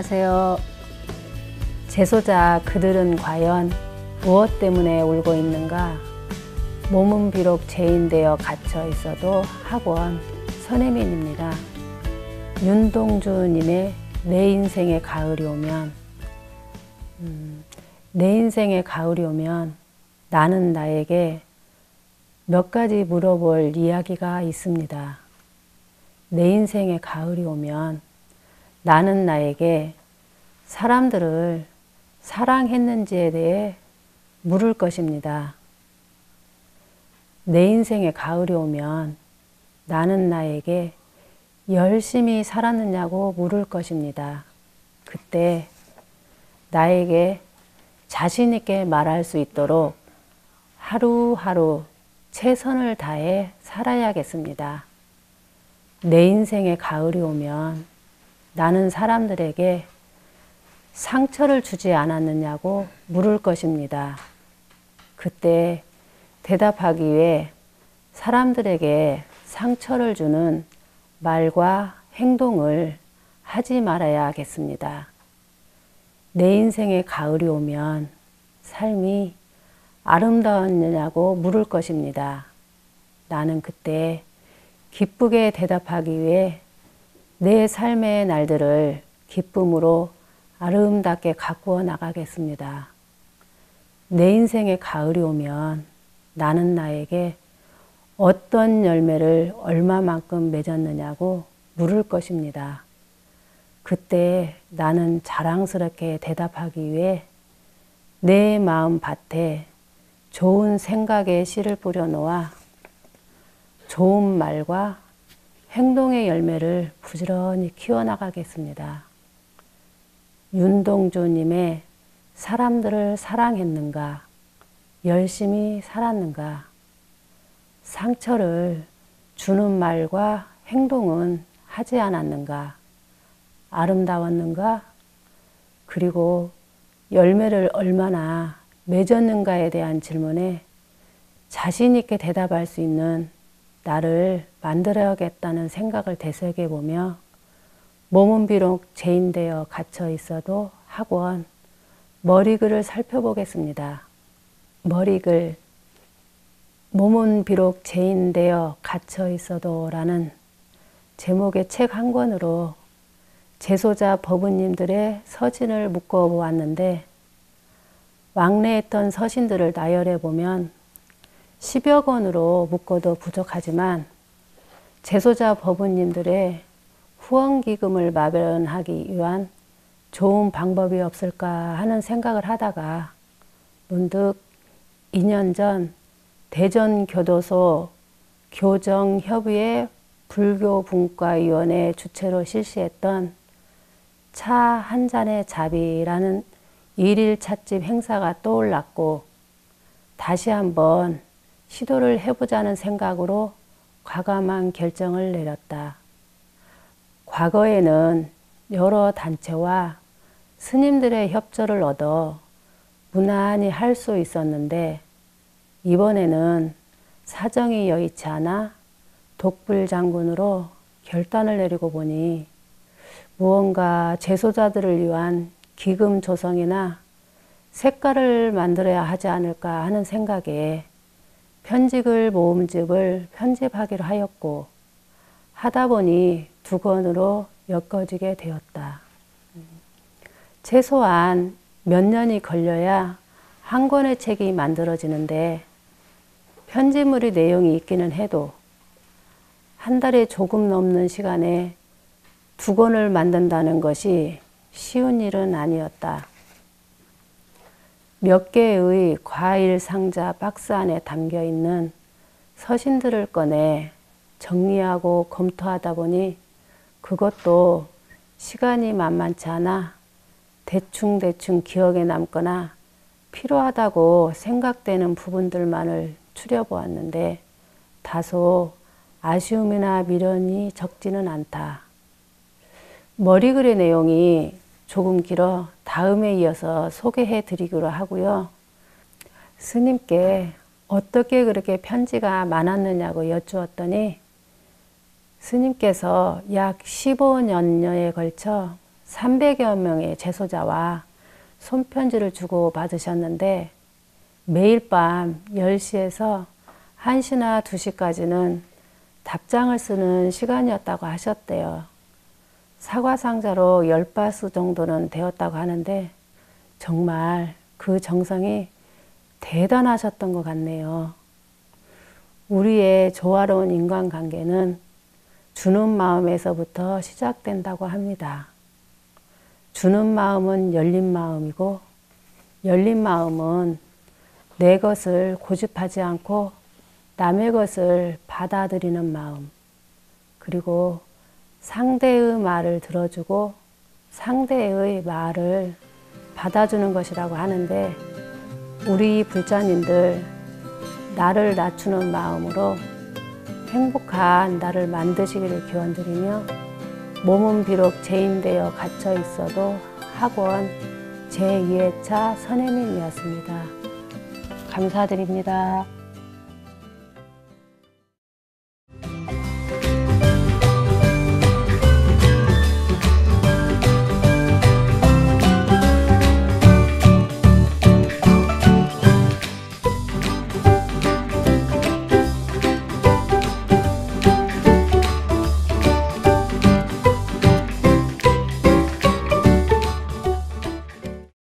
안녕하세요. 재소자 그들은 과연 무엇 때문에 울고 있는가? 몸은 비록 죄인되어 갇혀 있어도 학원 선혜민입니다. 윤동주님의 내 인생의 가을이 오면, 내 인생의 가을이 오면 나는 나에게 몇 가지 물어볼 이야기가 있습니다. 내 인생의 가을이 오면 나는 나에게 사람들을 사랑했는지에 대해 물을 것입니다. 내 인생의 가을이 오면 나는 나에게 열심히 살았느냐고 물을 것입니다. 그때 나에게 자신 있게 말할 수 있도록 하루하루 최선을 다해 살아야겠습니다. 내 인생의 가을이 오면 나는 사람들에게 상처를 주지 않았느냐고 물을 것입니다. 그때 대답하기 위해 사람들에게 상처를 주는 말과 행동을 하지 말아야겠습니다. 내 인생의 가을이 오면 삶이 아름다웠느냐고 물을 것입니다. 나는 그때 기쁘게 대답하기 위해 내 삶의 날들을 기쁨으로 아름답게 가꾸어 나가겠습니다. 내 인생의 가을이 오면 나는 나에게 어떤 열매를 얼마만큼 맺었느냐고 물을 것입니다. 그때 나는 자랑스럽게 대답하기 위해 내 마음 밭에 좋은 생각의 씨를 뿌려놓아 좋은 말과 행동의 열매를 부지런히 키워나가겠습니다. 윤동주님의 사람들을 사랑했는가? 열심히 살았는가? 상처를 주는 말과 행동은 하지 않았는가? 아름다웠는가? 그리고 열매를 얼마나 맺었는가에 대한 질문에 자신 있게 대답할 수 있는 나를 만들어야겠다는 생각을 되새겨보며 몸은 비록 죄인되어 갇혀 있어도 학원 머리글을 살펴보겠습니다. 머리글, 몸은 비록 죄인되어 갇혀 있어도 라는 제목의 책 한 권으로 재소자 법우님들의 서신을 묶어보았는데 왕래했던 서신들을 나열해보면 10여 권으로 묶어도 부족하지만 재소자 법우님들의 후원기금을 마련하기 위한 좋은 방법이 없을까 하는 생각을 하다가 문득 2년 전 대전교도소 교정협의회 불교분과위원회 주최로 실시했던 차 한 잔의 자비라는 일일 찻집 행사가 떠올랐고 다시 한번 시도를 해보자는 생각으로 과감한 결정을 내렸다. 과거에는 여러 단체와 스님들의 협조를 얻어 무난히 할 수 있었는데 이번에는 사정이 여의치 않아 독불장군으로 결단을 내리고 보니 무언가 재소자들을 위한 기금 조성이나 색깔을 만들어야 하지 않을까 하는 생각에 편지글 모음집을 편집하기로 하였고 하다 보니 2권으로 엮어지게 되었다. 최소한 몇 년이 걸려야 한 권의 책이 만들어지는데 편집물의 내용이 있기는 해도 한 달에 조금 넘는 시간에 2권을 만든다는 것이 쉬운 일은 아니었다. 몇 개의 과일 상자 박스 안에 담겨 있는 서신들을 꺼내 정리하고 검토하다 보니 그것도 시간이 만만치 않아 대충 기억에 남거나 필요하다고 생각되는 부분들만을 추려보았는데 다소 아쉬움이나 미련이 적지는 않다. 머리글의 내용이 조금 길어 다음에 이어서 소개해 드리기로 하고요. 스님께 어떻게 그렇게 편지가 많았느냐고 여쭈었더니 스님께서 약 15년여에 걸쳐 300여 명의 재소자와 손편지를 주고 받으셨는데 매일 밤 10시에서 1시나 2시까지는 답장을 쓰는 시간이었다고 하셨대요. 사과상자로 10바스 정도는 되었다고 하는데 정말 그 정성이 대단하셨던 것 같네요. 우리의 조화로운 인간관계는 주는 마음에서부터 시작된다고 합니다. 주는 마음은 열린 마음이고 열린 마음은 내 것을 고집하지 않고 남의 것을 받아들이는 마음, 그리고 상대의 말을 들어주고 상대의 말을 받아주는 것이라고 하는데 우리 불자님들 나를 낮추는 마음으로 행복한 나를 만드시기를 기원드리며 몸은 비록 죄인되어 갇혀 있어도 학원 제2회차 선혜님이었습니다. 감사드립니다.